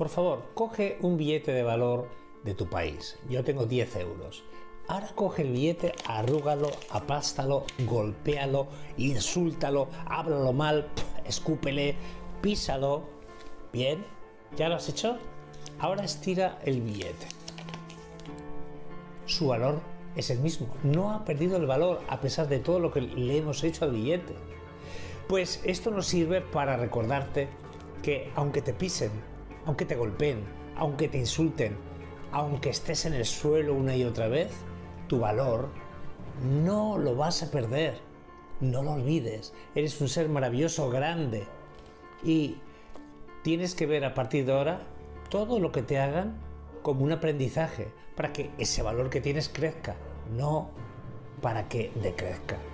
por favor, coge un billete de valor de tu país. Yo tengo 10 euros. Ahora coge el billete, arrúgalo, aplástalo, golpéalo, insúltalo, háblalo mal, escúpele, písalo. Bien, ¿ya lo has hecho? Ahora estira el billete. Su valor es el mismo, no ha perdido el valor a pesar de todo lo que le hemos hecho al billete. Pues esto nos sirve para recordarte que aunque te pisen, aunque te golpeen, aunque te insulten, aunque estés en el suelo una y otra vez, tu valor no lo vas a perder. No lo olvides, eres un ser maravilloso, grande, y tienes que ver a partir de ahora todo lo que te hagan como un aprendizaje para que ese valor que tienes crezca, no para que decrezca.